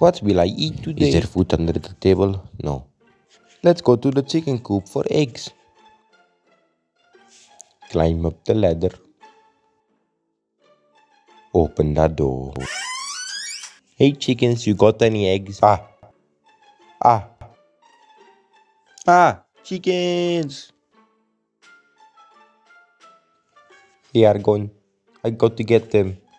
What will I eat today? Is there food under the table? No. Let's go to the chicken coop for eggs. Climb up the ladder. Open that door. Hey chickens, you got any eggs? Ah, chickens! They are gone. I got to get them.